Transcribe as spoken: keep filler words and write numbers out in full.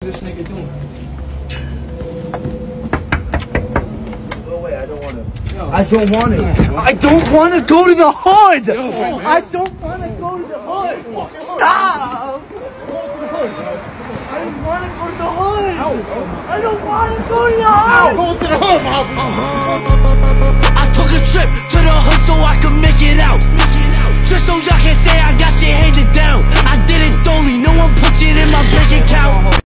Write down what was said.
this nigga doing? Go away, I don't want to. I don't want it. I don't want to go to the hood. Yo, I don't want to go to the hood. Stop. I don't want to go to the hood. I don't want to go to the hood. Go to the hood, Mabu. I took a trip.